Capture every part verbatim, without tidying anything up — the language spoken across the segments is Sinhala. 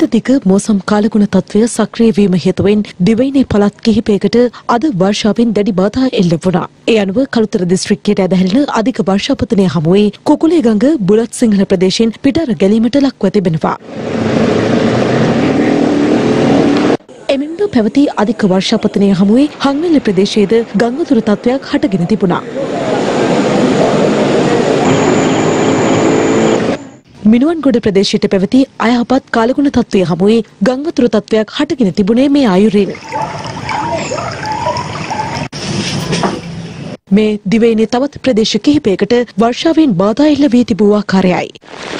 අත්‍යධික මෝසම් කාලගුණ තත්ත්වය සක්‍රිය වීම හේතුවෙන් දිවයිනේ පළාත් කිහිපයකට අද වර්ෂාවෙන් දැඩි බාධා එල්ල වුණා. ඒ අනුව කළුතර දිස්ත්‍රික්කයට ඇදහෙන අධික වර්ෂාපතනය හමුවේ කුකුලේගඟ බුලත් සිංහල ප්‍රදේශයෙන් පිටර ගැලීමට ලක්ව තිබෙනවා. එමෙන්ම පැවති අධික වර්ෂාපතනය හමුවේ හංවැල්ල ප්‍රදේශයේද ගංගතුර තත්ත්වයක් හටගෙන තිබුණා. මිනුවන්ගොඩ ප්‍රදේශයට පැවති අයහපත් කාලගුණ තත්ත්වය හමුවේ ගංගතුර තත්ත්වයක් හටගෙන තිබුණේ මේ අයුරින්. මේ දිවයිනේ තවත් ප්‍රදේශ කිහිපයකට වර්ෂාවෙන් බාධා එල්ල වී තිබූ ආකාරයයි.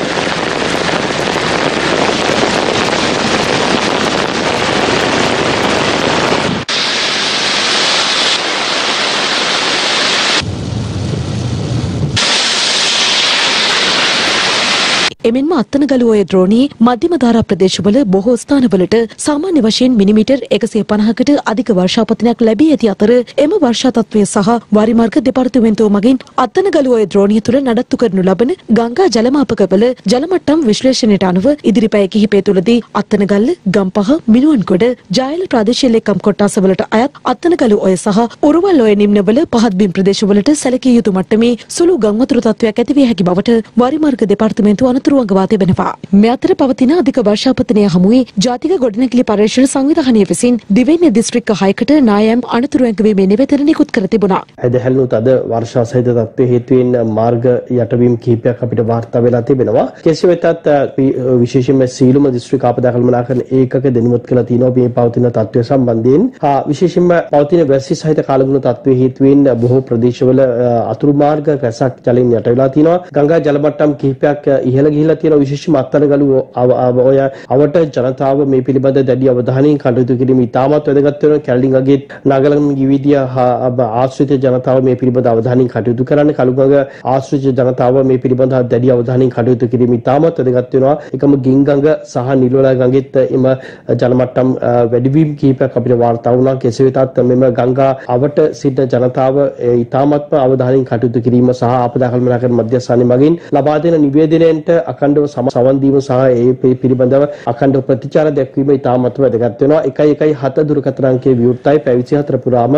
එමෙන්ම අත්තනගලුවේ ද්‍රෝණී මධ්‍යම ධාරා ප්‍රදේශවල බොහෝ ස්ථානවලට සාමාන්‍ය වශයෙන් මිලිමීටර් එකසිය පනහකට අධික වර්ෂාපතනයක් ලැබී ඇති අතර එම වර්ෂා තත්ත්වය සහ වාරිමාර්ග දෙපාර්තමේන්තුව මගින් අත්තනගලුවේ ද්‍රෝණිය තුළ නඩත්තු කරනු ලබන ගංගා ජලමාපකවල ජල මට්ටම් විශ්ලේෂණයට අනුව ඉදිරි පැය කිහිපය තුළදී අත්තනගල්ල, ගම්පහ, මිනුවන්ගොඩ, ජායල ප්‍රාදේශීය ලේකම් කොට්ටාසවලට අයත් අත්තනගලුවේ සහ උරුවල්ඔය නිම්නවල පහත් බිම් ප්‍රදේශවලට සැලකිය යුතු මට්ටමේ සුළු ගංවතුරු තත්ත්වයක් ඇති විය හැකි බවට වාරිමාර්ග දෙපාර්තමේන්තුව අනතුරු මේ අතර පවතින අධික වර්ෂාපතනය හමුවේ ජාතික ගොඩනැගිලි පර්යේෂණ සංවිධානය විසින් දිවයිනේ දිස්ත්‍රික්ක හයකට නායම් අනතුරු ඇඟවීමේ නිවේදන නිකුත් කර තිබුණා. ඇදහැල්ලුණු තද වර්ෂා සහිත තත්ත්වයේ හේතුවෙන් මාර්ග යටවීම් කිහිපයක් අපිට වාර්තා වෙලා තිබෙනවා. කෙසේ වෙතත් විශේෂයෙන්ම සීලුම දිස්ත්‍රික් ආපදා කළමනාකරණ ඒකක දෙනුමත් කළා තියෙනවා මේ පවතින තත්ත්වය සම්බන්ධයෙන්. විශේෂයෙන්ම පවතින වැසි සහිත කාලගුණ තත්ත්වයේ හේතුවෙන් බොහෝ ප්‍රදේශවල අතුරු මාර්ග රැසක් ජලයෙන් යට වෙලා තිනවා. ගංගා ජල මට්ටම් කිහිපයක් ඉහළ ගිහිලා තියෙනවා. විශේෂයෙන්ම අත්තනගලුව ඔය අවට ජනතාව මේ පිළිබඳ දැඩි අවධානයෙන් කටයුතු කිරීම ඉතාමත් වැදගත් වෙනවා. කැලණිගඟේ නාගලම් ගිවිදිය ආශ්‍රිත ජනතාව මේ පිළිබඳ අවධානයෙන් කටයුතු කරන්න. කළුගඟ ආශ්‍රිත ජනතාව මේ පිළිබඳ දැඩි අවධානයෙන් කටයුතු කිරීම ඉතාමත් වැදගත් වෙනවා. එකම ගින්ගඟ සහ නිල්වලා ගඟෙත් එම ජල මට්ටම් වැඩිවීම කිහිපයක් අපිට වාර්තා වුණා. කෙසේ වෙතත් මෙම ගංගා අවට සිට ජනතාව ඉතාමත්ම අවධානයෙන් කටයුතු කිරීම සහ ආපදා කළමනාකරණ මධ්‍යස්ථානයේ මගින් ලබා දෙන නිවේදනයන්ට අඛණ්ඩව සවන් දීම සහ ඒ පිළිබඳව අඛණ්ඩව ප්‍රතිචාර දැක්වීම ඉතාමත් වැදගත් වෙනවා. එකයි එකයි හත දුරකථන අංකයේ විවෘතයි පැය විසිහතර පුරාම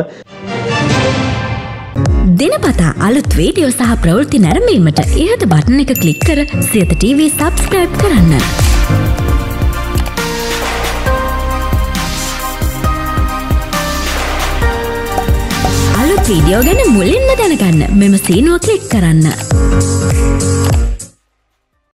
දිනපතා අලුත් වීඩියෝ සහ ප්‍රවෘත්ති නැරඹීමට ඉහත බටන් එක ක්ලික් කර සියත ටීවී සබ්ස්ක්‍රයිබ් කරන්න. අලුත් වීඩියෝ ගැන මුලින්ම දැනගන්න මෙම සීනුව ක්ලික් කරන්න.